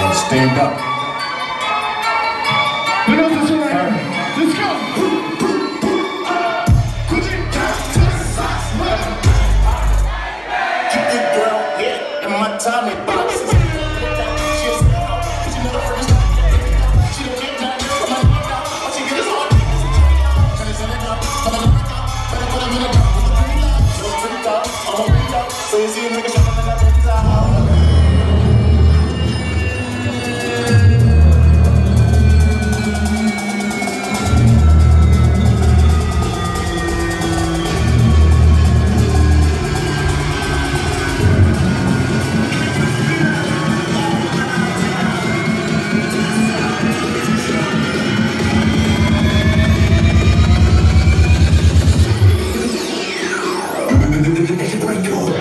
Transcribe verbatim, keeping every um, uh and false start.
Stand up. We know this one right here. Let's go. Keep the girl here in my Tommy boxes. She don't get nothing from my nigga. All she get is all niggas. Trying to send it up, but I'm gonna go. Better put him in a cup with a green light. So it's pretty up, I'm a big up. So you see a nigga jumping in that big out. Break your